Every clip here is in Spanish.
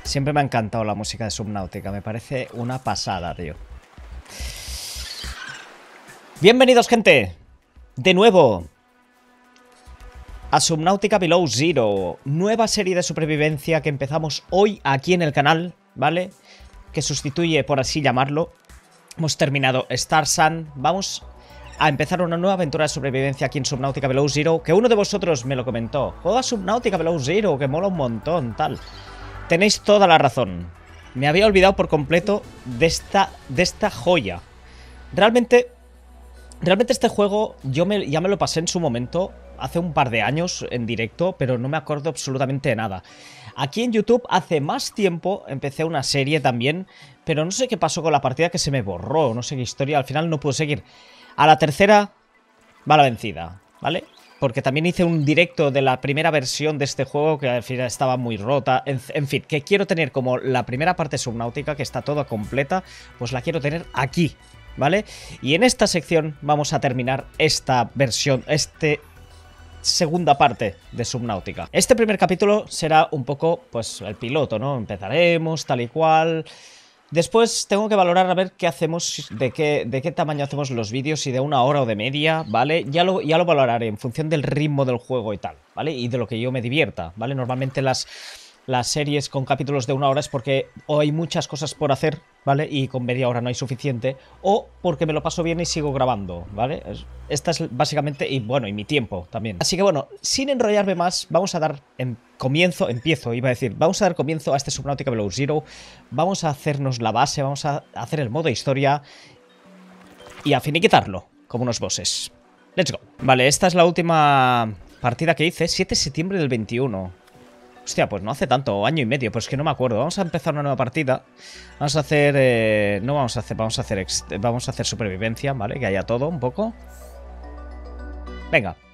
Siempre me ha encantado la música de Subnautica. Me parece una pasada, tío. Bienvenidos, gente. De nuevo a Subnautica Below Zero. Nueva serie de supervivencia que empezamos hoy aquí en el canal, ¿vale? Que sustituye, por así llamarlo. Hemos terminado Star Sun. Vamos a empezar una nueva aventura de supervivencia aquí en Subnautica Below Zero. Que uno de vosotros me lo comentó. Juega Subnautica Below Zero, que mola un montón, tal. Tenéis toda la razón. Me había olvidado por completo de esta joya. Realmente este juego ya me lo pasé en su momento, hace un par de años en directo, pero no me acuerdo absolutamente de nada. Aquí en YouTube hace más tiempo empecé una serie también, pero no sé qué pasó con la partida, que se me borró, no sé qué historia, al final no pude seguir. A la tercera va la vencida, ¿vale? Porque también hice un directo de la primera versión de este juego que al final estaba muy rota. En fin, que quiero tener como la primera parte Subnautica, que está toda completa, pues la quiero tener aquí, ¿vale? Y en esta sección vamos a terminar esta versión, segunda parte de Subnautica. Este primer capítulo será un poco, pues, el piloto, ¿no? Empezaremos tal y cual. Después tengo que valorar a ver qué hacemos, de qué tamaño hacemos los vídeos, si de 1 hora o de media, ¿vale? Ya lo valoraré en función del ritmo del juego y tal, ¿vale? Y de lo que yo me divierta, ¿vale? Normalmente las series con capítulos de 1 hora es porque o hay muchas cosas por hacer, ¿vale? Y con media hora no hay suficiente, o porque me lo paso bien y sigo grabando, ¿vale? Esta es básicamente, y bueno, y mi tiempo también. Así que bueno, sin enrollarme más, vamos a dar vamos a dar comienzo a este Subnautica Below Zero, vamos a hacernos la base, vamos a hacer el modo historia y a finiquitarlo, como unos bosses. Let's go. Vale, esta es la última partida que hice, 7 de septiembre del 21. Hostia, pues no hace tanto, año y medio, pues que no me acuerdo. Vamos a empezar una nueva partida. Vamos a hacer... vamos a hacer supervivencia, ¿vale? Que haya todo un poco. Venga.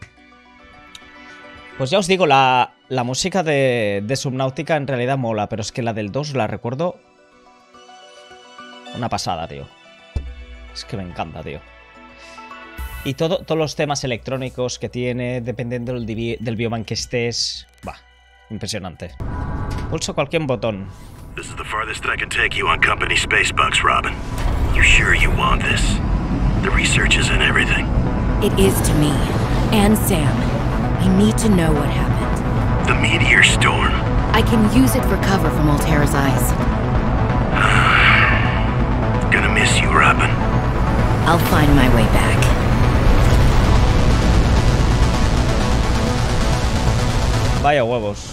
Pues ya os digo, la música de Subnautica en realidad mola, pero es que la del 2 la recuerdo una pasada, tío. Es que me encanta, tío. Y todos los temas electrónicos que tiene, dependiendo del bioma en que estés... Bah. Impresionante. Pulso cualquier botón. This is the farthest I can take you on company space bucks, Robin. You sure you want this? The research is in everything. It is to me and Sam. I need to know what happened. The meteor storm. I can use it for cover from Altera's eyes. Gonna miss you, Robin. I'll find my way back. Vaya huevos.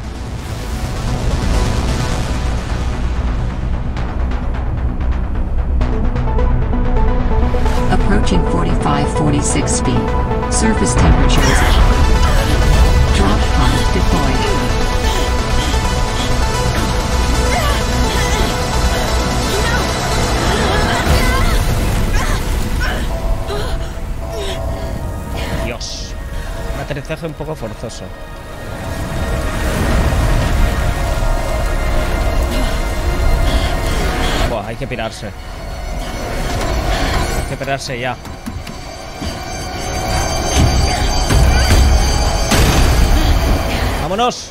Approaching 45-46 feet. Surface temperatures. Drop pod deployed. Dios. Un aterrizaje un poco forzoso. Buah, hay que pirarse. Hay que pirarse ya. ¡Vámonos!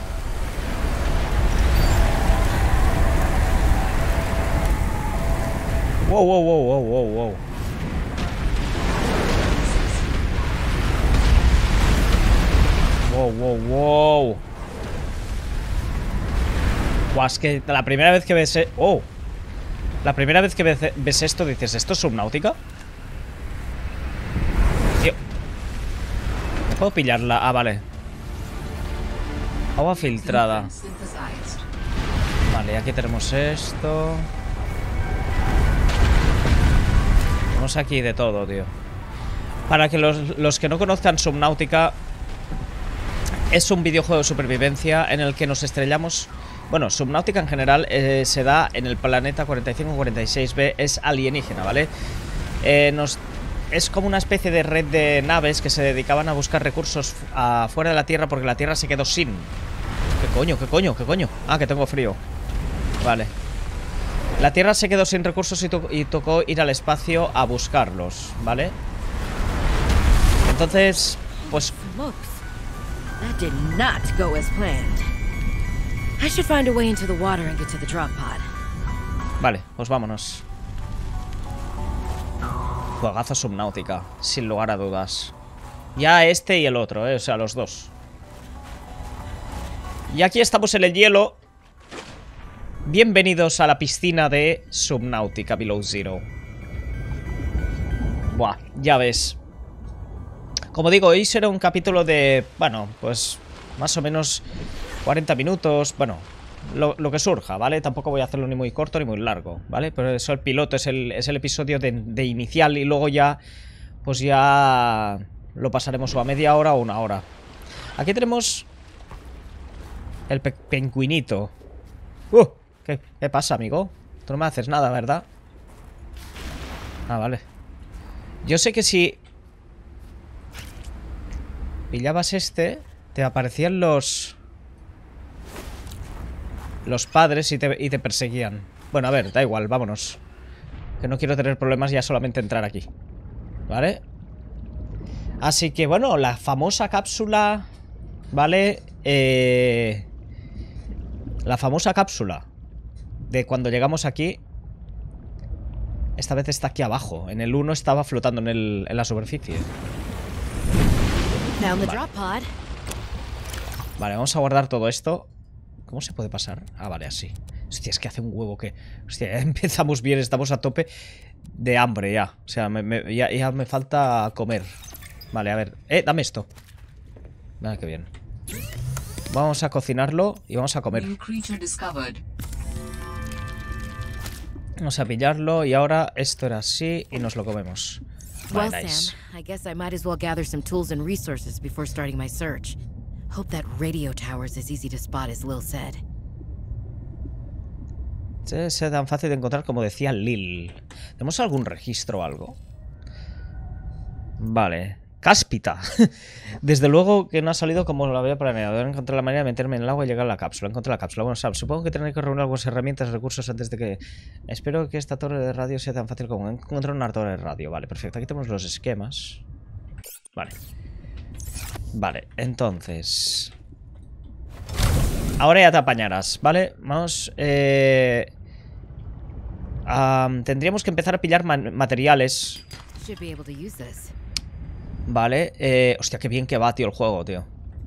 Wow, wow, wow, wow, wow, wow. Wow, wow, wow. Buah, es que la primera vez que ves... ¡Oh! La primera vez que ves esto dices, ¿esto es Subnautica? Tío. ¿No puedo pillarla? Ah, vale. Agua filtrada. Vale, aquí tenemos esto. Tenemos aquí de todo, tío. Para que los que no conozcan Subnautica, es un videojuego de supervivencia en el que nos estrellamos... Bueno, Subnautica en general se da en el planeta 4546b, es alienígena, ¿vale? Es como una especie de red de naves que se dedicaban a buscar recursos fuera de la Tierra porque la Tierra se quedó sin. ¿Qué coño? ¿Qué coño? ¿Qué coño? Ah, que tengo frío. Vale. La Tierra se quedó sin recursos y tocó ir al espacio a buscarlos, ¿vale? Entonces, pues... That did not go as planned. I should find a way into the water and get to the drop pod. Vale, pues vámonos. Juegazo Subnautica, sin lugar a dudas. Ya este y el otro, o sea, los dos. Y aquí estamos en el hielo. Bienvenidos a la piscina de Subnautica Below Zero. Buah, ya ves. Como digo, hoy será un capítulo de... Bueno, pues más o menos 40 minutos. Bueno, lo que surja, ¿vale? Tampoco voy a hacerlo ni muy corto ni muy largo, ¿vale? Pero eso, el piloto es el episodio de inicial. Y luego ya, pues ya lo pasaremos o a media hora o una hora. Aquí tenemos el pingüinito. ¿Qué pasa, amigo? Tú no me haces nada, ¿verdad? Ah, vale. Yo sé que si pillabas este, te aparecían los padres y te perseguían. Bueno, a ver, da igual, vámonos. Que no quiero tener problemas ya solamente entrar aquí. ¿Vale? Así que, bueno, la famosa cápsula... ¿Vale? La famosa cápsula de cuando llegamos aquí. Esta vez está aquí abajo. En el 1 estaba flotando en la superficie. Vale, vamos a guardar todo esto. ¿Cómo se puede pasar? Ah, vale, así. Hostia, es que hace un huevo que... Hostia, ya empezamos bien, estamos a tope de hambre ya. O sea, ya me falta comer. Vale, a ver. Dame esto. Vale, qué bien. Vamos a cocinarlo y vamos a comer. Vamos a pillarlo y ahora esto era así y nos lo comemos. Well, Vale, nice. Sam, I guess I might as well gather some tools and resources before starting my search. Hope that radio tower's as easy to spot as Lil said. Es tan fácil de encontrar como decía Lil. ¿Tenemos algún registro o algo? Vale. Cáspita. Desde luego que no ha salido como lo había planeado. Debo encontrar la manera de meterme en el agua y llegar a la cápsula. Encontré la cápsula. Bueno, Sam, supongo que tendré que reunir algunas herramientas y recursos antes de que... Espero que esta torre de radio sea tan fácil como encontrar una torre de radio. Vale, perfecto. Aquí tenemos los esquemas. Vale. Vale, entonces... Ahora ya te apañarás, ¿vale? Vamos... tendríamos que empezar a pillar materiales. Vale, hostia, qué bien que va, tío, el juego, tío.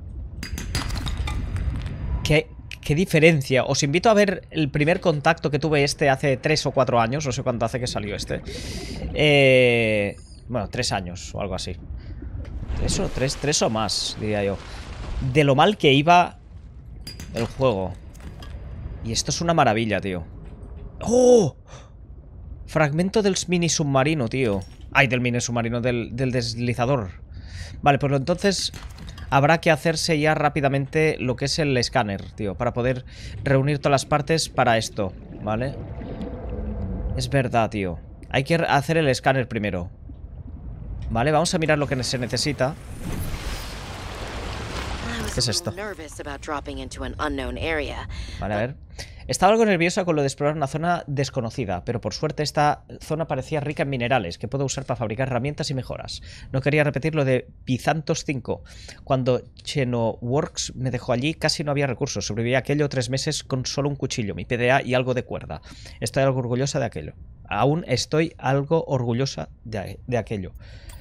Qué diferencia. Os invito a ver el primer contacto que tuve hace 3 o 4 años. No sé cuánto hace que salió este. Bueno, 3 años o algo así. 3 o más, diría yo. De lo mal que iba el juego. Y esto es una maravilla, tío. ¡Oh! Fragmento del mini submarino, tío. Ay, del mini submarino, del deslizador. Vale, pues entonces habrá que hacerse ya rápidamente lo que es el escáner, tío, para poder reunir todas las partes para esto, ¿vale? Es verdad, tío. Hay que hacer el escáner primero. Vale, vamos a mirar lo que se necesita. ¿Qué es esto? Vale, a ver. Estaba algo nerviosa con lo de explorar una zona desconocida, pero por suerte esta zona parecía rica en minerales que puedo usar para fabricar herramientas y mejoras. No quería repetir lo de Bizantos 5. Cuando Chenoworks me dejó allí casi no había recursos. Sobreviví a aquello 3 meses con solo un cuchillo, mi PDA y algo de cuerda. Estoy algo orgullosa de aquello. Aún estoy algo orgullosa de aquello.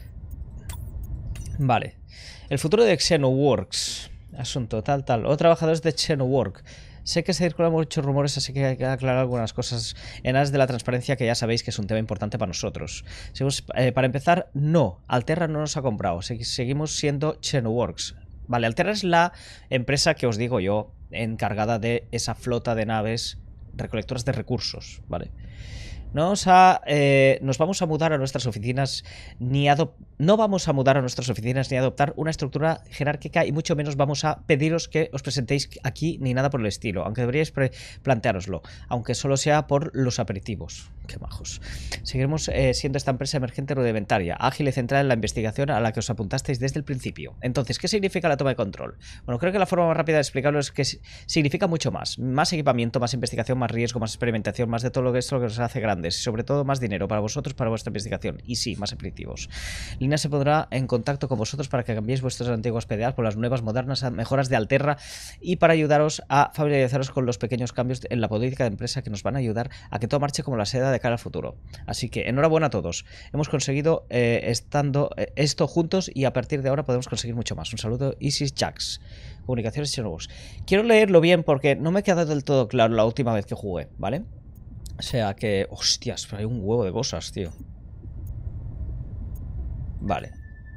Vale. El futuro de Chenoworks. Asunto, tal. Los trabajadores de Chenoworks. Sé que se circulan muchos rumores, así que hay que aclarar algunas cosas en aras de la transparencia, que ya sabéis que es un tema importante para nosotros. Para empezar, no. Alterra no nos ha comprado. Seguimos siendo Chenoworks. Vale, Alterra es la empresa que os digo yo, encargada de esa flota de naves recolectoras de recursos, ¿vale? Nos vamos a mudar a nuestras oficinas no vamos a mudar a nuestras oficinas ni a adoptar una estructura jerárquica, y mucho menos vamos a pediros que os presentéis aquí ni nada por el estilo, aunque deberíais planteároslo, aunque solo sea por los aperitivos. Qué majos. Seguiremos siendo esta empresa emergente rudimentaria, ágil y centrada en la investigación a la que os apuntasteis desde el principio. Entonces, ¿qué significa la toma de control? Bueno, creo que la forma más rápida de explicarlo es que significa mucho más. Más equipamiento, más investigación, más riesgo, más experimentación, más de todo lo que es lo que os hace grandes. Y sobre todo, más dinero para vosotros, para vuestra investigación. Y sí, más efectivos. Lina se pondrá en contacto con vosotros para que cambiéis vuestras antiguas PDAs por las nuevas, modernas mejoras de Alterra y para ayudaros a familiarizaros con los pequeños cambios en la política de empresa que nos van a ayudar a que todo marche como la seda de cara al futuro. Así que enhorabuena a todos. Hemos conseguido esto juntos y a partir de ahora podemos conseguir mucho más. Un saludo, Isis Jax. Comunicaciones Xenobos. Quiero leerlo bien porque no me ha quedado del todo claro la última vez que jugué, ¿vale? O sea que... Hostias, pero hay un huevo de cosas, tío. Vale.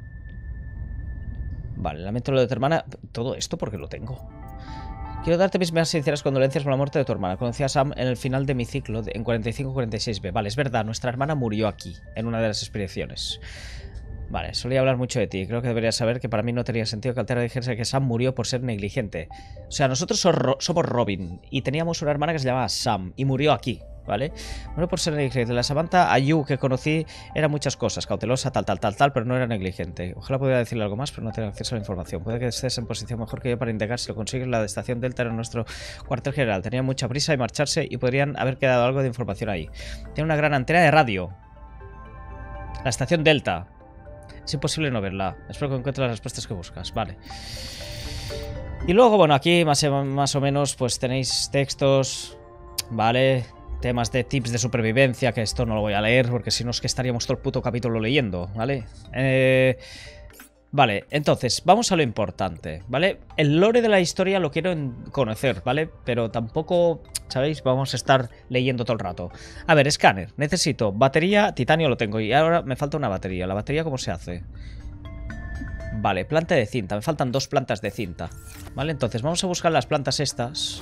Vale, lamento lo de tu hermana. Todo esto porque lo tengo. Quiero darte mis más sinceras condolencias por la muerte de tu hermana. Conocí a Sam en el final de mi ciclo en 45-46B. Vale, es verdad, nuestra hermana murió aquí, en una de las expediciones. Vale, solía hablar mucho de ti. Creo que deberías saber que para mí no tenía sentido que Alterra dijese que Sam murió por ser negligente. O sea, nosotros somos Robin y teníamos una hermana que se llamaba Sam y murió aquí, ¿vale? Bueno, por ser negligente. La Samantha Ayu que conocí era muchas cosas, cautelosa, tal, pero no era negligente. Ojalá pudiera decirle algo más, pero no tengo acceso a la información. Puede que estés en posición mejor que yo para indicar si lo consigues. La estación Delta era nuestro cuartel general. Tenía mucha prisa de marcharse y podrían haber quedado algo de información ahí. Tiene una gran antena de radio. La estación Delta. Es imposible no verla. Espero que encuentres las respuestas que buscas. Vale. Y luego, bueno, aquí más o menos pues tenéis textos, ¿vale? Temas de tips de supervivencia, que esto no lo voy a leer porque si no es que estaríamos todo el puto capítulo leyendo, ¿vale? Vale, entonces, vamos a lo importante, ¿vale? El lore de la historia lo quiero conocer, ¿vale? Pero tampoco, ¿sabéis? Vamos a estar leyendo todo el rato. A ver, escáner. Necesito batería, titanio lo tengo y ahora me falta una batería. ¿La batería cómo se hace? Vale, planta de cinta. Me faltan 2 plantas de cinta. Vale, entonces vamos a buscar las plantas estas.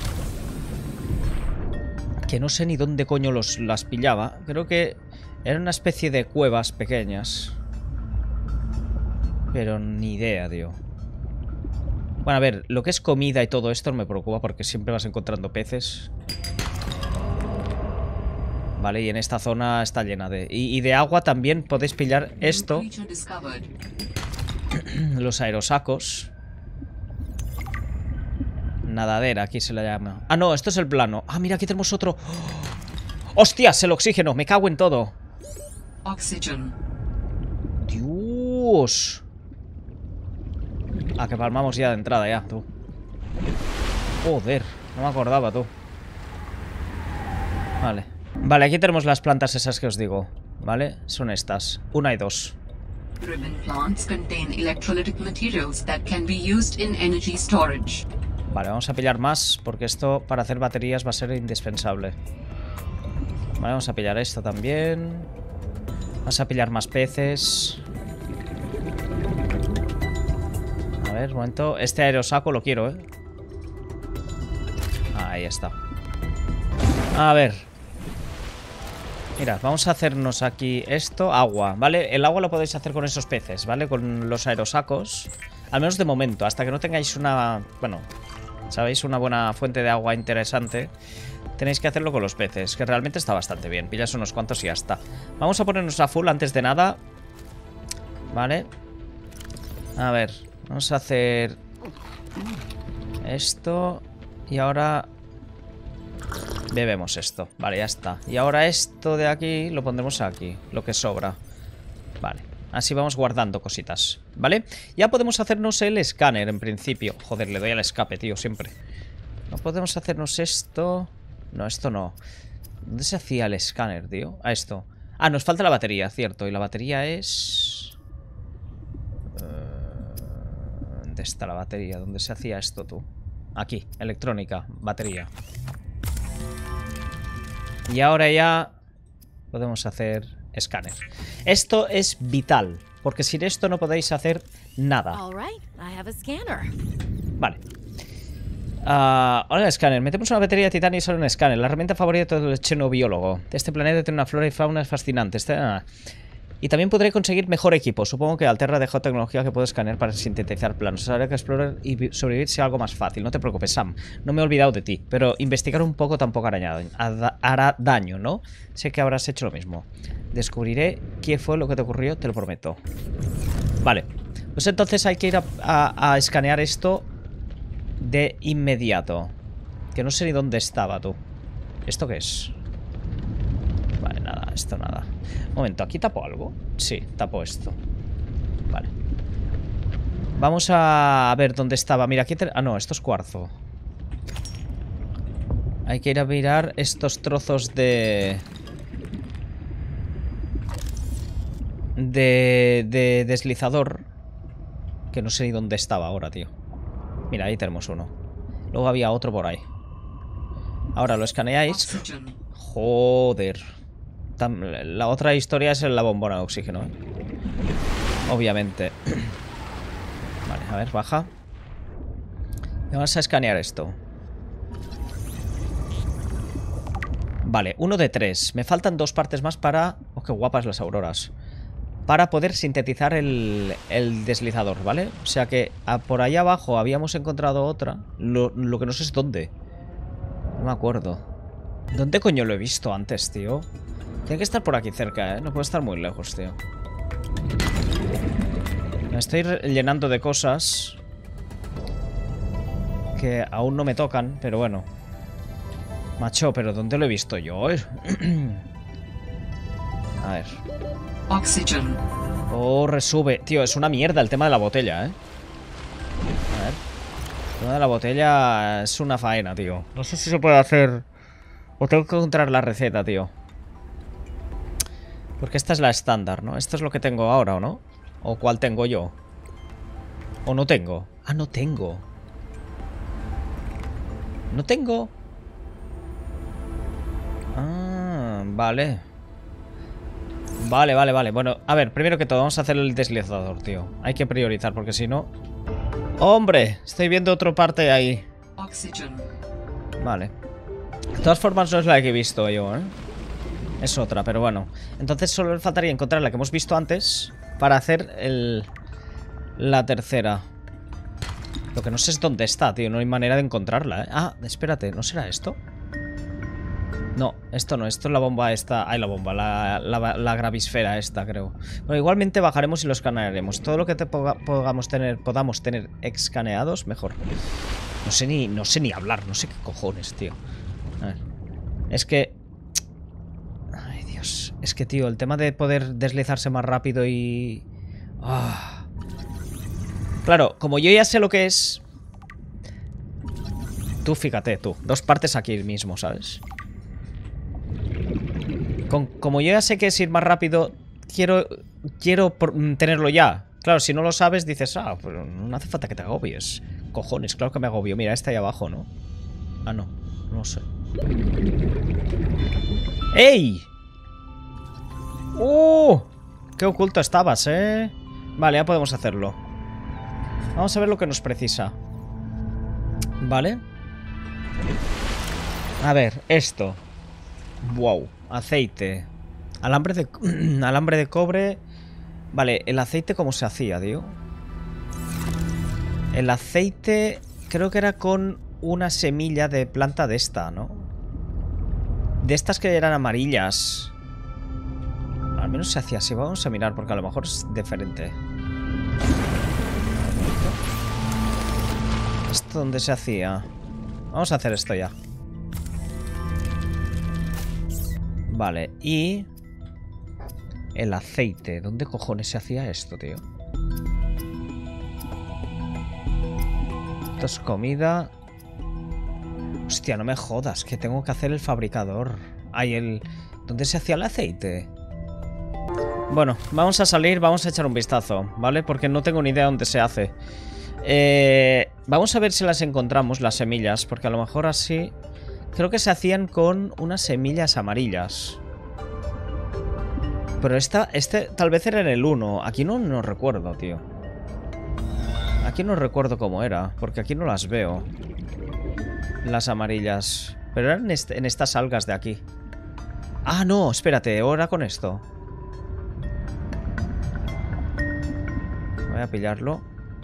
Que no sé ni dónde coño las pillaba. Creo que era una especie de cuevas pequeñas. Pero ni idea, tío. Bueno, a ver, lo que es comida y todo esto me preocupa porque siempre vas encontrando peces. Vale, y en esta zona está llena de... Y de agua también podéis pillar esto. Los aerosacos. Nadadera, aquí se la llama. Ah, no, esto es el plano. Ah, mira, aquí tenemos otro. ¡Hostias! El oxígeno, me cago en todo. Oxygen. Dios. Ah, que palmamos ya de entrada, ya, tú. Joder, no me acordaba, tú. Vale. Vale, aquí tenemos las plantas esas que os digo. ¿Vale? Son estas. 1 y 2. Ribbon plants contain electrolytic materials that can be used in energy storage. Vale, vamos a pillar más porque esto para hacer baterías va a ser indispensable. Vale, vamos a pillar esto también. Vamos a pillar más peces. A ver, un momento. Este aerosaco lo quiero, ¿eh? Ahí está. A ver. Mira, vamos a hacernos aquí esto. Agua, ¿vale? El agua lo podéis hacer con esos peces, ¿vale? Con los aerosacos. Al menos de momento, hasta que no tengáis una... Bueno, ¿sabéis? Una buena fuente de agua interesante. Tenéis que hacerlo con los peces, que realmente está bastante bien. Pillas unos cuantos y ya está. Vamos a ponernos a full antes de nada. Vale. A ver, vamos a hacer esto. Y ahora bebemos esto. Vale, ya está. Y ahora esto de aquí lo pondremos aquí, lo que sobra. Vale, así vamos guardando cositas. ¿Vale? Ya podemos hacernos el escáner en principio. Joder, le doy al escape, tío, siempre. No podemos hacernos esto. No, esto no. ¿Dónde se hacía el escáner, tío? A esto. Ah, nos falta la batería, cierto. Y la batería es... ¿Dónde está la batería? ¿Dónde se hacía esto, tú? Aquí, electrónica, batería. Y ahora ya podemos hacer escáner. Esto es vital, porque sin esto no podéis hacer nada. Vale. Ahora el escáner. Metemos una batería de titanio y sale un escáner. La herramienta favorita del xenobiólogo. Este planeta tiene una flora y fauna fascinante. Y también podré conseguir mejor equipo. Supongo que Alterra dejó tecnología que puedo escanear para sintetizar planos. Ahora que explorar y sobrevivir sea algo más fácil. No te preocupes, Sam. No me he olvidado de ti. Pero investigar un poco tampoco hará daño, ¿no? Sé que habrás hecho lo mismo. Descubriré qué fue lo que te ocurrió, te lo prometo. Vale. Pues entonces hay que ir a escanear esto de inmediato. Que no sé ni dónde estaba, tú. ¿Esto qué es? Vale, nada, esto nada. Un momento, ¿aquí tapo algo? Sí, tapo esto. Vale. Vamos a ver dónde estaba. Mira, aquí... Ah, no, esto es cuarzo. Hay que ir a mirar estos trozos de deslizador. Que no sé ni dónde estaba ahora, tío. Mira, ahí tenemos uno. Luego había otro por ahí. Ahora lo escaneáis. Joder. La otra historia es la bombona de oxígeno, ¿eh? Obviamente. Vale, a ver, baja. Y vamos a escanear esto. Vale, 1 de 3. Me faltan 2 partes más para... Oh, qué guapas las auroras. Para poder sintetizar el deslizador, ¿vale? O sea que por ahí abajo habíamos encontrado otra. Lo que no sé es dónde. No me acuerdo. ¿Dónde coño lo he visto antes, tío? Tiene que estar por aquí cerca, ¿eh? No puede estar muy lejos, tío. Me estoy llenando de cosas que aún no me tocan, pero bueno. Macho, ¿pero dónde lo he visto yo? A ver. Oxygen. Oh, resube. Tío, es una mierda el tema de la botella, ¿eh? A ver. El tema de la botella es una faena, tío. No sé si se puede hacer... O tengo que encontrar la receta, tío. Porque esta es la estándar, ¿no? Esto es lo que tengo ahora, ¿o no? ¿O cuál tengo yo? ¿O no tengo? Ah, no tengo. No tengo. Ah, vale. Vale. Bueno, a ver, primero que todo vamos a hacer el deslizador, tío. Hay que priorizar porque si no... ¡Hombre! Estoy viendo otra parte ahí. Oxygen. Vale. De todas formas no es la que he visto yo, ¿eh? Es otra, pero bueno. Entonces solo le faltaría encontrar la que hemos visto antes para hacer la tercera. Lo que no sé es dónde está, tío. No hay manera de encontrarla, ¿eh? Ah, espérate, ¿no será esto? No, esto no. Esto es la bomba esta. Ay, la bomba. La gravisfera esta, creo. Bueno, igualmente bajaremos y lo escanearemos. Todo lo que podamos tener escaneados, mejor. No sé ni hablar. No sé qué cojones, tío. A ver. Es que... Ay, Dios. Es que, tío, el tema de poder deslizarse más rápido y... Ah. Claro, como yo ya sé lo que es... Tú, fíjate, tú. 2 partes aquí mismo, ¿sabes? Como yo ya sé que es ir más rápido, quiero tenerlo ya. Claro, si no lo sabes, dices, ah, pero no hace falta que te agobies. Cojones, claro que me agobio. Mira, está ahí abajo, ¿no? Ah, no. No sé. ¡Ey! ¡Qué oculto estabas, eh! Vale, ya podemos hacerlo. Vamos a ver lo que nos precisa. Vale. A ver, esto. Wow. Aceite. Alambre de cobre. Vale, el aceite ¿cómo se hacía, tío? El aceite creo que era con una semilla de planta de esta, ¿no? De estas que eran amarillas. Al menos se hacía así. Vamos a mirar porque a lo mejor es diferente. ¿Esto dónde se hacía? Vamos a hacer esto ya. Vale, y... El aceite. ¿Dónde cojones se hacía esto, tío? Esto es comida. Hostia, no me jodas, que tengo que hacer el fabricador. Ay, ¿dónde se hacía el aceite? Bueno, vamos a salir, vamos a echar un vistazo, ¿vale? Porque no tengo ni idea dónde se hace. Vamos a ver si las encontramos, las semillas, porque a lo mejor así... Creo que se hacían con unas semillas amarillas. Pero este tal vez era en el 1. Aquí no recuerdo, tío. Aquí no recuerdo cómo era, porque aquí no las veo. Las amarillas. Pero eran en estas algas de aquí. Ah, no, espérate, ahora con esto. Voy a pillarlo.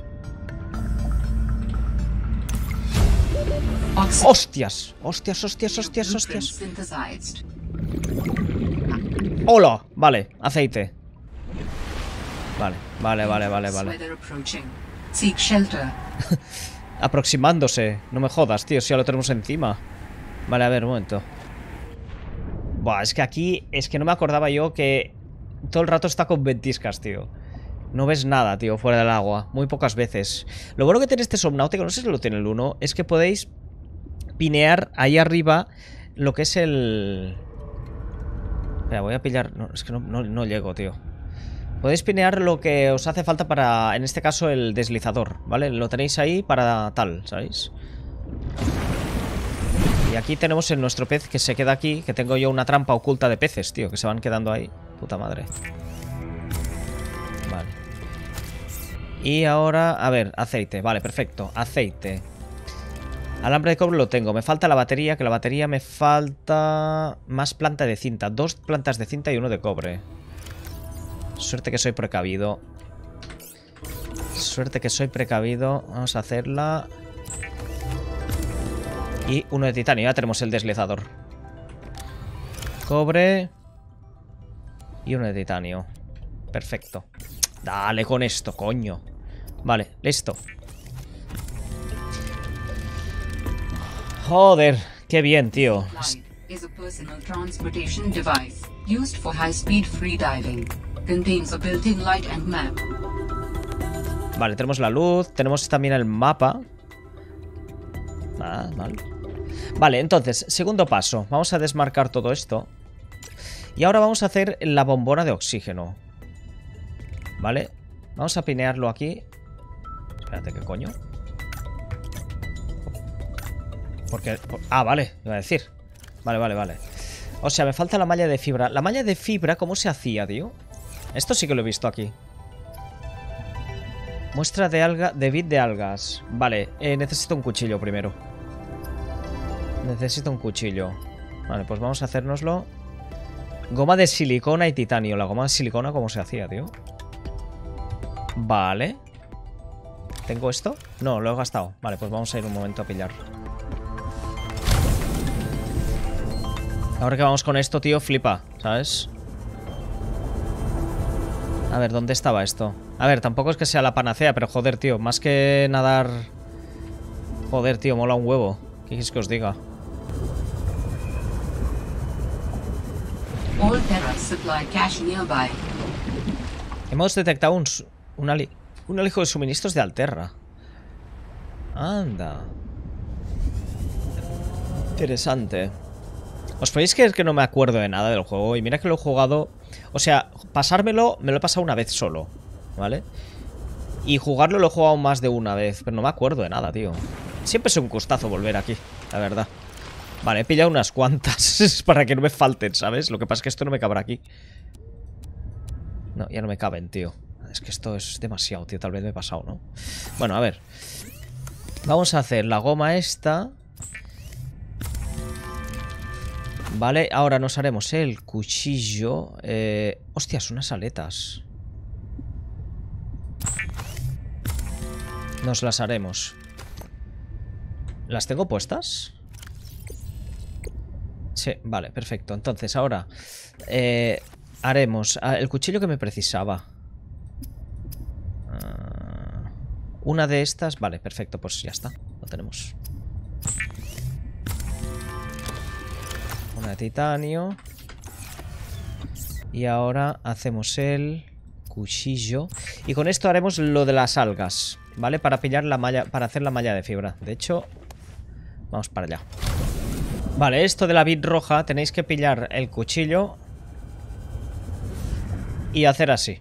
¡Hostias! ¡Hostias, hostias, hostias, hostias! ¡Hola! Vale, aceite. Vale, vale, vale, vale, vale. Aproximándose. No me jodas, tío, si ya lo tenemos encima. Vale, a ver, un momento. Buah, es que aquí... Es que no me acordaba yo que todo el rato está con ventiscas, tío. No ves nada, tío, fuera del agua. Muy pocas veces. Lo bueno que tiene este Subnautica, no sé si lo tiene el 1, es que podéis pinear ahí arriba lo que es el... Espera, voy a pillar... No, es que no llego, tío. Podéis pinear lo que os hace falta para, en este caso, el deslizador, ¿vale? Lo tenéis ahí para tal, ¿sabéis? Y aquí tenemos el nuestro pez que se queda aquí, que tengo yo una trampa oculta de peces, tío, que se van quedando ahí. Puta madre. Vale. Y ahora, a ver, aceite. Vale, perfecto. Aceite. Alambre de cobre lo tengo. Me falta la batería, que la batería me falta más planta de cinta. 2 plantas de cinta y 1 de cobre. Suerte que soy precavido. Suerte que soy precavido. Vamos a hacerla. Y 1 de titanio. Ya tenemos el deslizador. Cobre. Y 1 de titanio. Perfecto. Dale con esto, coño. Vale, listo. Joder, qué bien, tío. Is a personal transportation device used for high-speed freediving. Contains a built-in light and map. Vale, tenemos la luz, tenemos también el mapa. Ah, vale. Vale, entonces, segundo paso. Vamos a desmarcar todo esto. Y ahora vamos a hacer la bombona de oxígeno. Vale, vamos a pinearlo aquí. Espérate, ¿qué coño? Porque... Ah, vale, iba a decir. Vale, vale, vale. O sea, me falta la malla de fibra. La malla de fibra, ¿cómo se hacía, tío? Esto sí que lo he visto aquí. Muestra de alga, de bit de algas. Vale, necesito un cuchillo primero. Necesito un cuchillo. Vale, pues vamos a hacérnoslo. Goma de silicona y titanio. La goma de silicona, ¿cómo se hacía, tío? Vale. ¿Tengo esto? No, lo he gastado. Vale, pues vamos a ir un momento a pillar. Ahora que vamos con esto, tío, flipa, ¿sabes? A ver, ¿dónde estaba esto? A ver, tampoco es que sea la panacea, pero joder, tío, más que nadar... Joder, tío, mola un huevo. ¿Qué quieres que os diga? All Terra supply cache nearby. Hemos detectado un alijo de suministros de Alterra. Anda. Interesante. ¿Os podéis creer que no me acuerdo de nada del juego? Y mira que lo he jugado... O sea, pasármelo me lo he pasado una vez solo, ¿vale? Y jugarlo lo he jugado más de una vez, pero no me acuerdo de nada, tío. Siempre es un gustazo volver aquí, la verdad. Vale, he pillado unas cuantas para que no me falten, ¿sabes? Lo que pasa es que esto no me cabrá aquí. No, ya no me caben, tío. Es que esto es demasiado, tío. Tal vez me he pasado, ¿no? Bueno, a ver. Vamos a hacer la goma esta. Vale, ahora nos haremos el cuchillo. Hostias, unas aletas. Nos las haremos. ¿Las tengo puestas? Sí, vale, perfecto. Entonces ahora haremos el cuchillo que me precisaba. Una de estas. Vale, perfecto, pues ya está. Lo tenemos. Una de titanio. Y ahora hacemos el cuchillo. Y con esto haremos lo de las algas, ¿vale? Para pillar la malla, para hacer la malla de fibra. De hecho, vamos para allá. Vale, esto de la bit roja, tenéis que pillar el cuchillo y hacer así.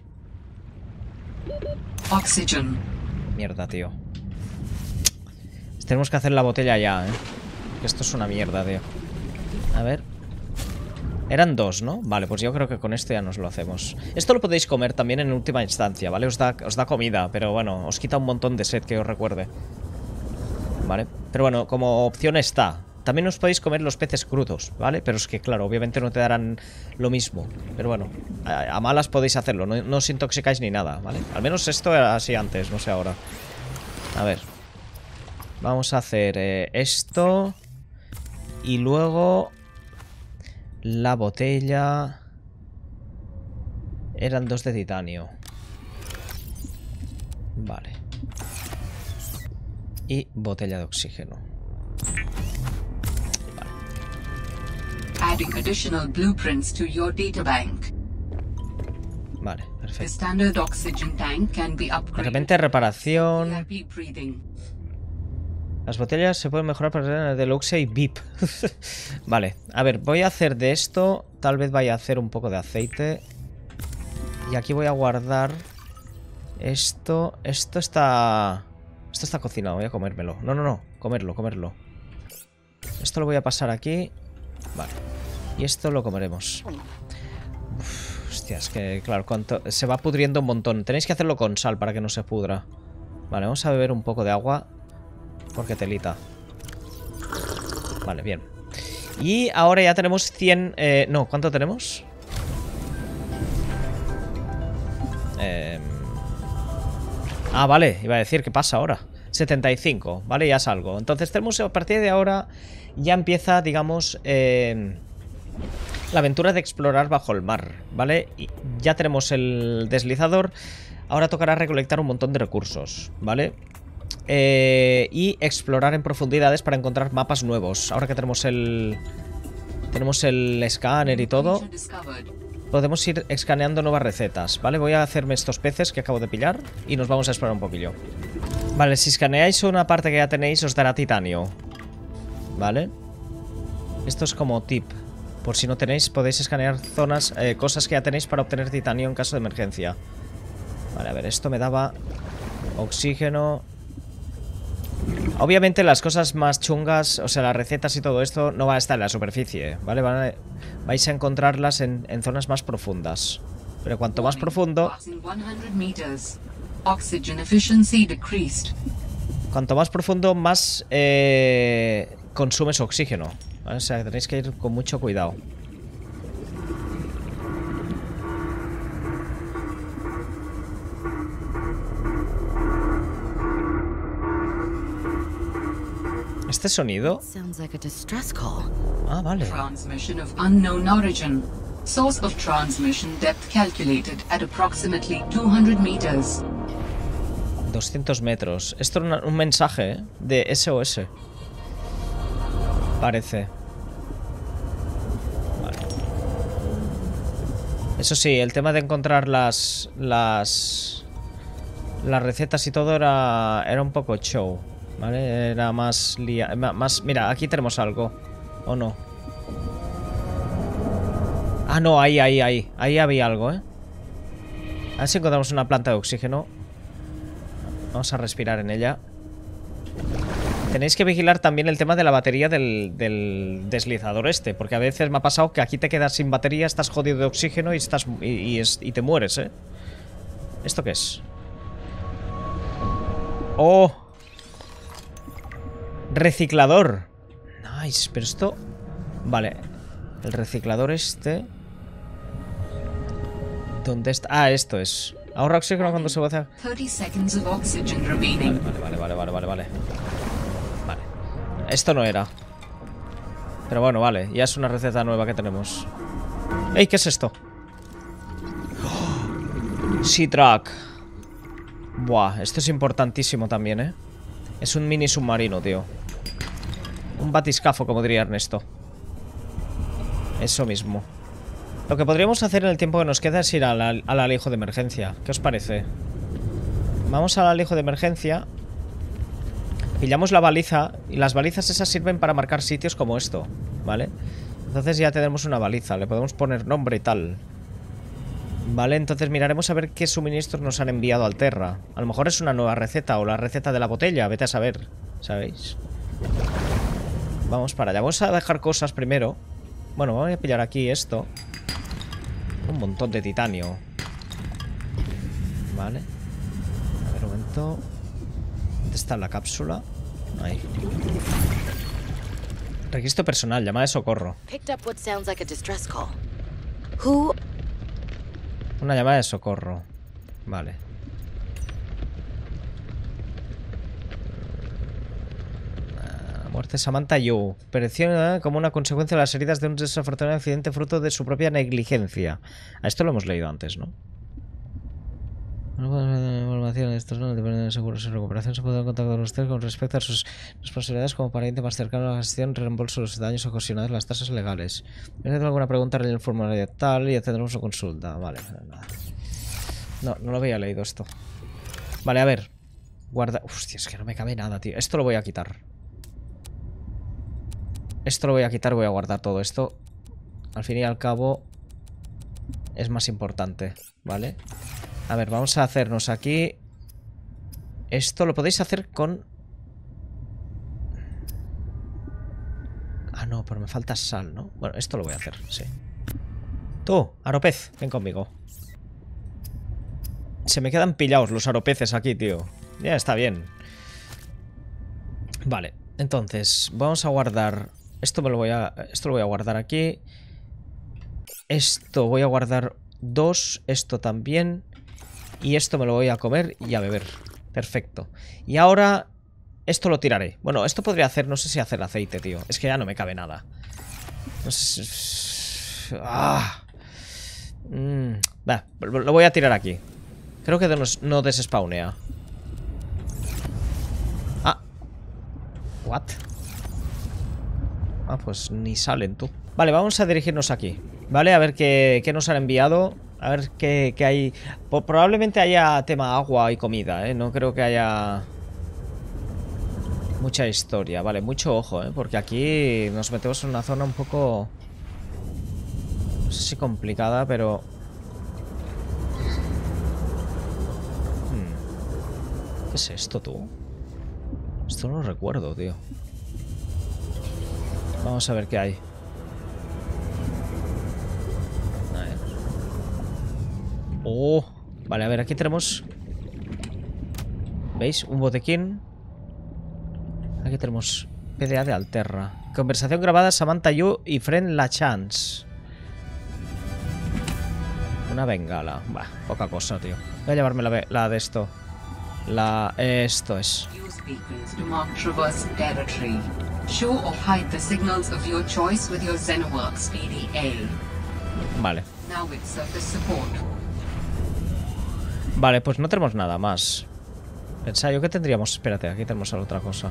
Oxygen. Mierda, tío. Tenemos que hacer la botella ya, ¿eh? Esto es una mierda, tío. A ver. Eran 2, ¿no? Vale, pues yo creo que con esto ya nos lo hacemos. Esto lo podéis comer también en última instancia, ¿vale? Os da comida, pero bueno, os quita un montón de sed que os recuerde. Vale, pero bueno, como opción está. También os podéis comer los peces crudos, ¿vale? Pero es que, claro, obviamente no te darán lo mismo. Pero bueno, a malas podéis hacerlo. No os intoxicáis ni nada, ¿vale? Al menos esto era así antes, no sé ahora. A ver. Vamos a hacer esto. Y luego... La botella... Eran 2 de titanio. Vale. Y botella de oxígeno. Vale. Adding additional blueprints to your databank. Vale, The perfecto. standard oxygen tank can be De upgraded. repente reparación. VIP breathing. Las botellas se pueden mejorar para deluxe y VIP. Vale, a ver, voy a hacer de esto. Tal vez vaya a hacer un poco de aceite. Y aquí voy a guardar esto. Esto está cocinado, voy a comérmelo. No, comerlo. Esto lo voy a pasar aquí. Vale. Y esto lo comeremos. Uf, hostia, es que claro, se va pudriendo un montón. Tenéis que hacerlo con sal para que no se pudra. Vale, vamos a beber un poco de agua. Porque telita. Vale, bien. Y ahora ya tenemos 100... no, ¿cuánto tenemos? Vale, iba a decir, ¿qué pasa ahora? 75, vale, ya salgo. Entonces tenemos, a partir de ahora, ya empieza, digamos, la aventura de explorar bajo el mar, ¿vale? Y ya tenemos el deslizador. Ahora tocará recolectar un montón de recursos, ¿vale? Y explorar en profundidades para encontrar mapas nuevos. Ahora que tenemos el escáner y todo, podemos ir escaneando nuevas recetas, ¿vale? Voy a hacerme estos peces que acabo de pillar y nos vamos a explorar un poquillo. Vale, si escaneáis una parte que ya tenéis os dará titanio, ¿vale? Esto es como tip. Por si no tenéis, podéis escanear zonas, cosas que ya tenéis para obtener titanio en caso de emergencia. Vale, a ver, esto me daba oxígeno. Obviamente las cosas más chungas, o sea, las recetas y todo esto no va a estar en la superficie, ¿vale? Vais a encontrarlas en zonas más profundas. Pero cuanto más profundo... Cuanto más profundo, más consumes oxígeno, ¿vale? O sea, tenéis que ir con mucho cuidado. ¿Este sonido? Sounds like a distress call. Ah, vale. Transmission of unknown origin. Source of transmission depth calculated at approximately 200 meters. 200 metros. Esto es un mensaje, de SOS. Parece. Vale. Eso sí, el tema de encontrar las recetas y todo era un poco show. ¿Vale? Era más mira, aquí tenemos algo. ¿O no? Ah, no, ahí había algo, ¿eh? A ver si encontramos una planta de oxígeno. Vamos a respirar en ella. Tenéis que vigilar también el tema de la batería del deslizador este. Porque a veces me ha pasado que aquí te quedas sin batería, estás jodido de oxígeno y te mueres, ¿eh? ¿Esto qué es? ¡Oh! Reciclador. Nice, pero esto... Vale. El reciclador este... ¿Dónde está? Ah, esto es... Ahorra oxígeno cuando se va a hacer... 30 seconds of oxygen remaining. Vale. Vale. Esto no era. Pero bueno, vale. Ya es una receta nueva que tenemos. ¡Ey! ¿Qué es esto? Sea-Track. Buah, esto es importantísimo también, ¿eh? Es un mini submarino, tío. Un batiscafo, como diría Ernesto. Eso mismo. Lo que podríamos hacer en el tiempo que nos queda es ir al alijo de emergencia. ¿Qué os parece? Vamos al alijo de emergencia. Pillamos la baliza. Y las balizas esas sirven para marcar sitios como esto, ¿vale? Entonces ya tenemos una baliza. Le podemos poner nombre y tal. Vale, entonces miraremos a ver qué suministros nos han enviado al Terra. A lo mejor es una nueva receta o la receta de la botella. Vete a saber, ¿sabéis? Vamos para allá. Vamos a dejar cosas primero. Bueno, voy a pillar aquí esto. Un montón de titanio. Vale. A ver, un momento. ¿Dónde está la cápsula? Ahí. Registro personal, llamada de socorro. Picked up what sounds like a distress call. Who? Una llamada de socorro. Vale. Muerte de Samantha Yu. Pereció como una consecuencia de las heridas de un desafortunado accidente fruto de su propia negligencia. A esto lo hemos leído antes, ¿no? Información de estos no dependen de seguros y recuperación. Se puede contactar con usted con respecto a sus responsabilidades como pariente más cercano a la gestión, reembolso de los daños ocasionados, las tasas legales. Si tiene alguna pregunta en el formulario tal y tendremos su consulta. Vale, nada. No lo había leído esto. Vale, a ver. Guarda. Hostia, es que no me cabe nada, tío. Esto lo voy a quitar. Esto lo voy a quitar, voy a guardar todo esto. Al fin y al cabo es más importante, ¿vale? A ver, vamos a hacernos aquí. Esto lo podéis hacer con... Ah, no, pero me falta sal, ¿no? Bueno, esto lo voy a hacer, sí. Tú, aropez, ven conmigo. Se me quedan pillados los aropeces aquí, tío. Ya está bien. Vale, entonces vamos a guardar... Esto lo voy a guardar aquí. Esto voy a guardar 2. Esto también. Y esto me lo voy a comer y a beber. Perfecto. Y ahora esto lo tiraré. Bueno, esto podría hacer... No sé si hacer aceite, tío. Es que ya no me cabe nada. No sé... Ah. Lo voy a tirar aquí. Creo que no desespawnea. Ah. What? Ah, pues ni salen, tú. Vale, vamos a dirigirnos aquí. Vale, a ver qué nos han enviado. A ver qué hay. Probablemente haya tema agua y comida, ¿eh? No creo que haya mucha historia. Vale, mucho ojo, ¿eh? Porque aquí nos metemos en una zona un poco... No sé si complicada, pero... ¿Qué es esto, tú? Esto no lo recuerdo, tío. Vamos a ver qué hay. A ver. Oh, vale, a ver, aquí tenemos... ¿Veis? Un botequín. Aquí tenemos PDA de Alterra. Conversación grabada Samantha Yu y Fren Lachance. Una bengala. Bah, poca cosa, tío. Voy a llevarme la de esto. Esto es. Use beacons to mark traverse territory. Show or hide the signals of your choice with your Xenoworks PDA. Vale. Now with surface support. Vale, pues no tenemos nada más. Pensaba yo que tendríamos... Espérate, aquí tenemos otra cosa.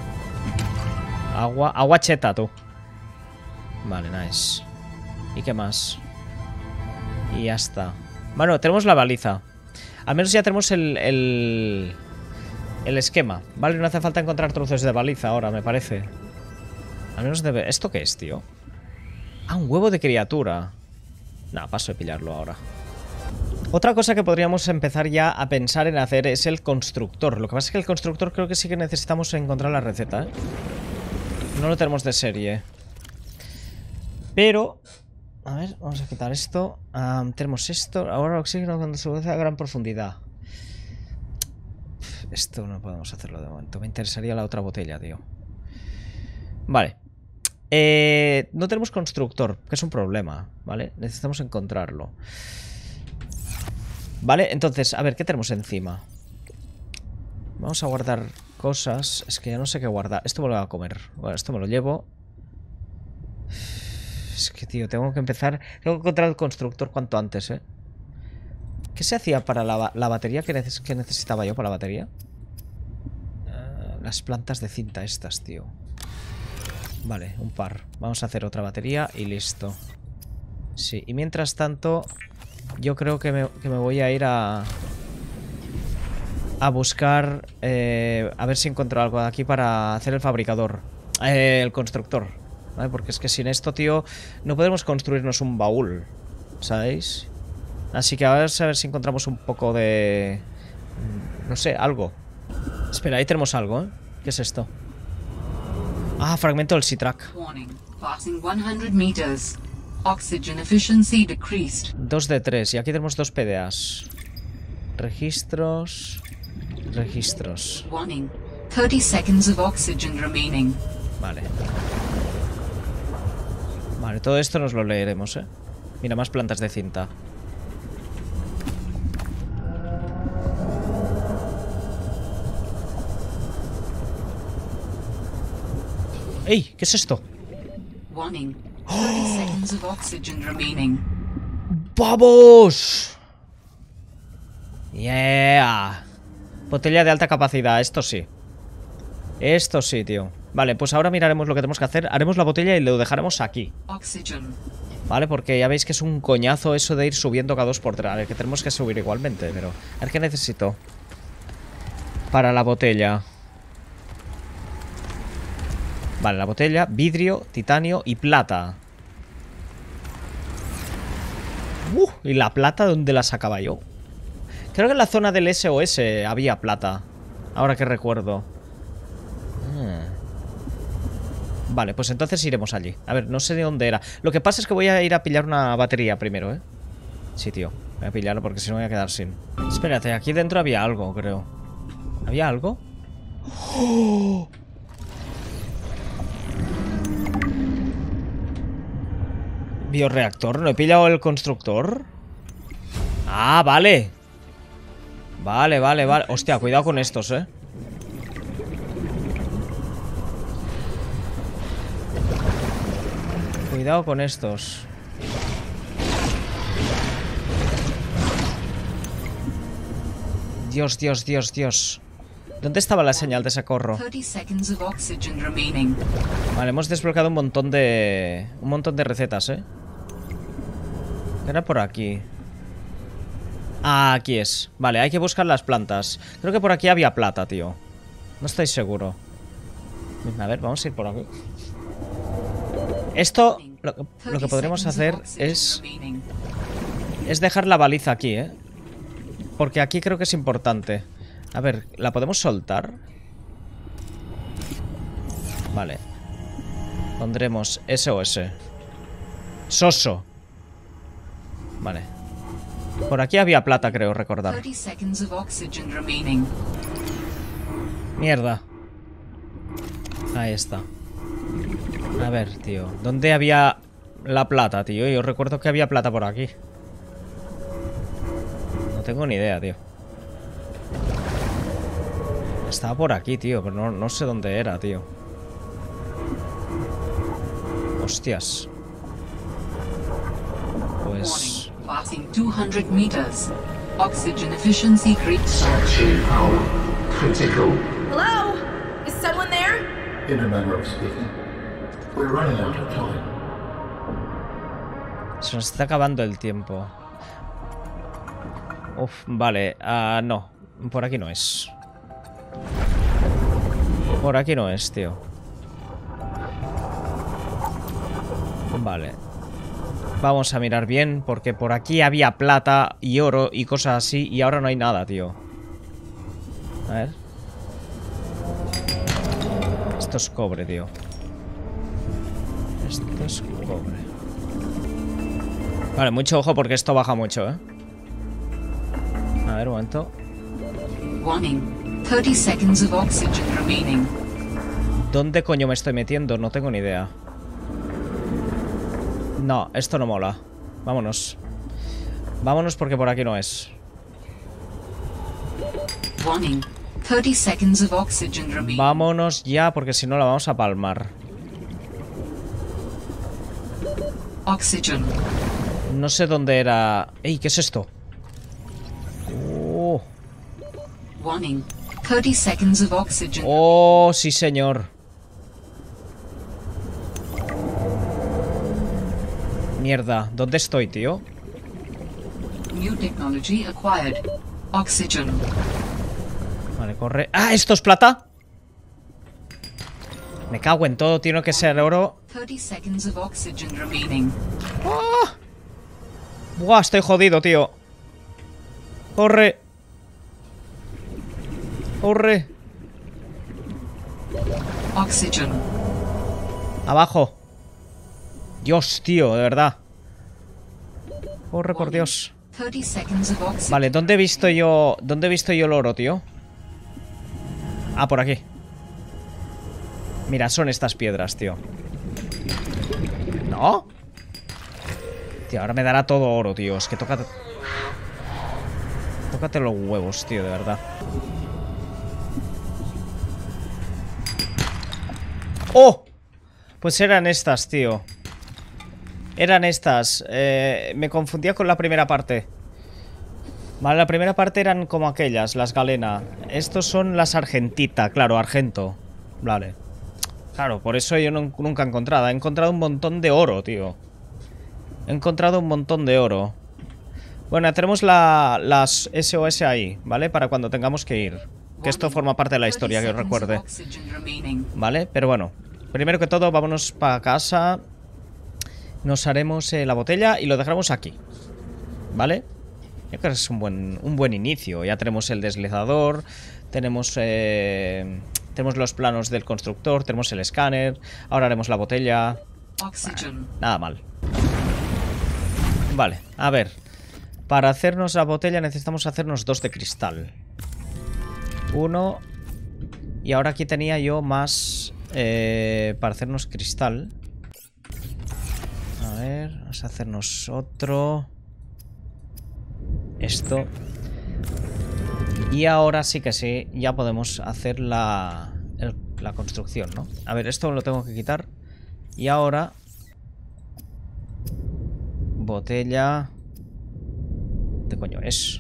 Agua cheta, tú. Vale, nice. ¿Y qué más? Y ya está. Bueno, tenemos la baliza. Al menos ya tenemos el esquema. Vale, no hace falta encontrar trozos de baliza ahora, me parece. Al menos debe... ¿Esto qué es, tío? Ah, un huevo de criatura. Nah, paso de pillarlo ahora. Otra cosa que podríamos empezar ya a pensar en hacer es el constructor. Lo que pasa es que el constructor creo que sí que necesitamos encontrar la receta, ¿eh? No lo tenemos de serie. Pero... A ver, vamos a quitar esto. Tenemos esto. Ahora oxígeno cuando se produce a gran profundidad. Esto no podemos hacerlo de momento. Me interesaría la otra botella, tío. Vale. No tenemos constructor, que es un problema, ¿vale? Necesitamos encontrarlo. Vale, entonces, a ver, ¿qué tenemos encima? Vamos a guardar cosas. Es que ya no sé qué guardar. Esto me lo voy a comer. Bueno, esto me lo llevo. Es que, tío, tengo que empezar... Tengo que encontrar el constructor cuanto antes, ¿eh? ¿Qué se hacía para la batería? ¿Qué necesitaba yo para la batería? Las plantas de cinta estas, tío. Vale, un par. Vamos a hacer otra batería y listo. Sí, y mientras tanto... Yo creo que me voy a ir a buscar... a ver si encuentro algo de aquí para hacer el fabricador. El constructor. ¿Vale? Porque es que sin esto, tío, no podemos construirnos un baúl, ¿sabéis? Así que a ver si encontramos un poco de... No sé, algo. Espera, ahí tenemos algo, ¿eh? ¿Qué es esto? Ah, fragmento del Citrac. 2 de 3. Y aquí tenemos 2 PDAs. Registros. Registros. Warning. 30 seconds of oxygen remaining. Vale. Vale, todo esto nos lo leeremos, ¿eh? Mira, más plantas de cinta. ¡Ey! ¿Qué es esto? Warning. 30 seconds of oxygen remaining. ¡Vamos! ¡Yeah! Botella de alta capacidad, esto sí. Esto sí, tío. Vale, pues ahora miraremos lo que tenemos que hacer. Haremos la botella y lo dejaremos aquí. Oxygen. Vale, porque ya veis que es un coñazo eso de ir subiendo cada 2x3. A ver, que tenemos que subir igualmente, pero... A ver, ¿qué necesito? Para la botella. Vale, la botella, vidrio, titanio y plata. ¿Y la plata dónde la sacaba yo? Creo que en la zona del SOS había plata. Ahora que recuerdo. Vale, pues entonces iremos allí. A ver, no sé de dónde era. Lo que pasa es que voy a ir a pillar una batería primero, ¿eh? Sí, tío. Voy a pillarlo porque si no voy a quedar sin. Espérate, aquí dentro había algo, creo. ¿Había algo? ¡Oh! ¿Bioreactor? ¿No he pillado el constructor? Ah, vale. Vale, vale, vale. Hostia, cuidado con estos, ¿eh? Cuidado con estos. Dios, Dios, Dios, Dios. ¿Dónde estaba la señal de socorro? 30 seconds of oxygen remaining. Vale, hemos desbloqueado un montón de recetas, ¿eh? Era por aquí. Ah, aquí es. Vale, hay que buscar las plantas. Creo que por aquí había plata, tío. No estoy seguro. A ver, vamos a ir por aquí. Esto, lo que podremos hacer es dejar la baliza aquí, ¿eh? Porque aquí creo que es importante. A ver, ¿la podemos soltar? Vale. Pondremos SOS. Soso. Vale. Por aquí había plata, creo recordar. 30 seconds of oxygen remaining. Mierda. Ahí está. A ver, tío. ¿Dónde había la plata, tío? Yo recuerdo que había plata por aquí. No tengo ni idea, tío. Estaba por aquí, tío, pero no sé dónde era, tío. Hostias. Pues... Passing 200 meters. Oxygen efficiency critical. Searching power critical. Hello? Is someone there? In a manner of speaking. We're running out of time. Se nos está acabando el tiempo. Uf, vale. No. Por aquí no es. Por aquí no es, tío. Vale. Vamos a mirar bien, porque por aquí había plata y oro y cosas así, y ahora no hay nada, tío. A ver. Esto es cobre, tío. Esto es cobre. Vale, mucho ojo porque esto baja mucho, ¿eh? A ver, un momento. Warning. 30 seconds of oxygen remaining. ¿Dónde coño me estoy metiendo? No tengo ni idea. No, esto no mola. Vámonos. Vámonos porque por aquí no es. Warning. 30 seconds of oxygen remaining. Vámonos ya porque si no la vamos a palmar. Oxygen. No sé dónde era... ¡Ey! ¿Qué es esto? Oh, Warning. 30 seconds of oxygen. oh, sí señor. Mierda, ¿dónde estoy, tío? New technology acquired. Oxygen. Vale, corre. ¡Ah! ¿Esto es plata? Me cago en todo, tiene que ser oro. 30 seconds of oxygen remaining. ¡Ah! ¡Buah! Estoy jodido, tío. ¡Corre! ¡Corre! Oxygen. ¡Abajo! Dios, tío, de verdad. Corre, por Dios. 30 seconds of oxygen. Vale, ¿dónde he visto yo el oro, tío? Ah, por aquí. Mira, son estas piedras, tío. ¿No? Tío, ahora me dará todo oro, tío. Es que tócate... Tócate los huevos, tío, de verdad. ¡Oh! Pues eran estas, tío. Eran estas. Me confundía con la primera parte. Vale, la primera parte eran como aquellas, las galena. Estos son las argentita, claro, argento. Vale. Claro, por eso yo nunca he encontrado. He encontrado un montón de oro, tío. He encontrado un montón de oro. Bueno, tenemos las SOS ahí, ¿vale? Para cuando tengamos que ir. Que esto forma parte de la historia, que os recuerde. ¿Vale? Pero bueno, primero que todo, vámonos para casa. Nos haremos la botella y lo dejaremos aquí. ¿Vale? Yo creo que es un buen inicio. Ya tenemos el deslizador. Tenemos los planos del constructor. Tenemos el escáner. Ahora haremos la botella. Nada mal. Vale, a ver. Para hacernos la botella necesitamos hacernos 2 de cristal. 1. Y ahora aquí tenía yo más para hacernos cristal. A ver, vamos a hacernos otro. Esto. Y ahora sí que sí, ya podemos hacer la construcción, ¿no? A ver, esto lo tengo que quitar. Y ahora... Botella... ¿Qué coño es?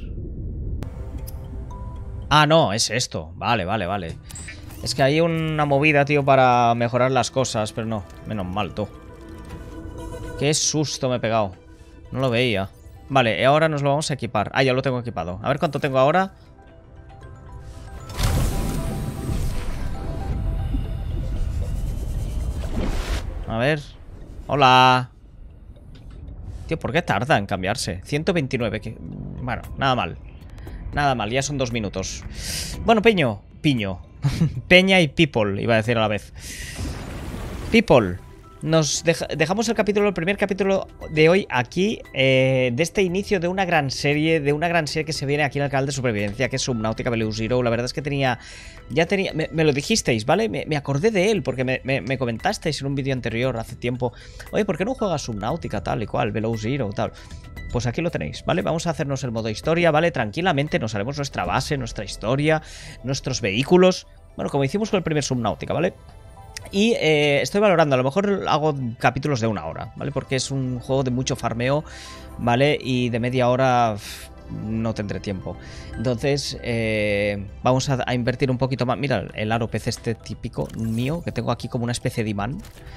Ah, no, es esto. Vale, vale, vale. Es que hay una movida, tío, para mejorar las cosas. Pero no, menos mal, tú. Qué susto me he pegado. No lo veía. Vale, y ahora nos lo vamos a equipar. Ah, ya lo tengo equipado. A ver cuánto tengo ahora. A ver. Hola. Tío, ¿por qué tarda en cambiarse? 129. Bueno, nada mal. Nada mal, ya son 2 minutos. Bueno, Piño. Peña y People, iba a decir a la vez. People. Nos dejamos el primer capítulo de hoy aquí, de este inicio de una gran serie, que se viene aquí en el canal de supervivencia, que es Subnautica Below Zero. La verdad es que me lo dijisteis, ¿vale? Me acordé de él, porque me comentasteis en un vídeo anterior, hace tiempo, oye, ¿por qué no juegas Subnautica tal y cual, Below Zero tal? Pues aquí lo tenéis, ¿vale? Vamos a hacernos el modo historia, ¿vale? Tranquilamente nos haremos nuestra base, nuestra historia, nuestros vehículos, bueno, como hicimos con el primer Subnautica, ¿vale? Y estoy valorando, a lo mejor hago capítulos de 1 hora, ¿vale? Porque es un juego de mucho farmeo, ¿vale? Y de media hora no tendré tiempo. Entonces, vamos a invertir un poquito más. Mira, el aro PC este típico mío, que tengo aquí como una especie de imán.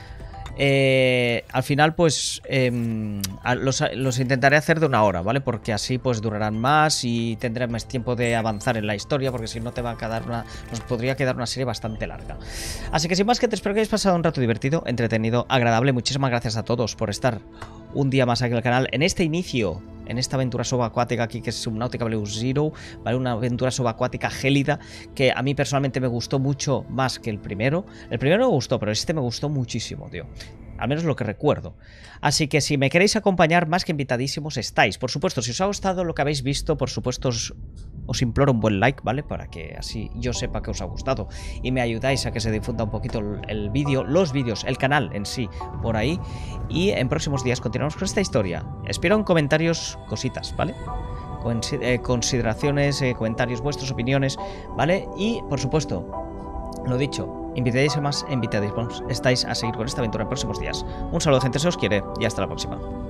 Al final, pues, los intentaré hacer de 1 hora, ¿vale? Porque así, pues, durarán más y tendré más tiempo de avanzar en la historia, porque si no te va a quedar nos podría quedar una serie bastante larga. Así que sin más, que te espero que hayáis pasado un rato divertido, entretenido, agradable. Muchísimas gracias a todos por estar un día más aquí en el canal, en este inicio, en esta aventura subacuática aquí que es Subnautica Below Zero, ¿vale? Una aventura subacuática gélida que a mí personalmente me gustó mucho más que el primero. El primero me gustó, pero este me gustó muchísimo, tío. Al menos lo que recuerdo. Así que si me queréis acompañar, más que invitadísimos estáis. Por supuesto, si os ha gustado lo que habéis visto, por supuesto os imploro un buen like, ¿vale? Para que así yo sepa que os ha gustado y me ayudáis a que se difunda un poquito el vídeo, los vídeos, el canal en sí, por ahí. Y en próximos días continuamos con esta historia. Espero en comentarios cositas, ¿vale? Consideraciones, comentarios vuestros, opiniones, ¿vale? Y, por supuesto, lo dicho, invitadísimas, estáis a seguir con esta aventura en próximos días. Un saludo, gente, se os quiere y hasta la próxima.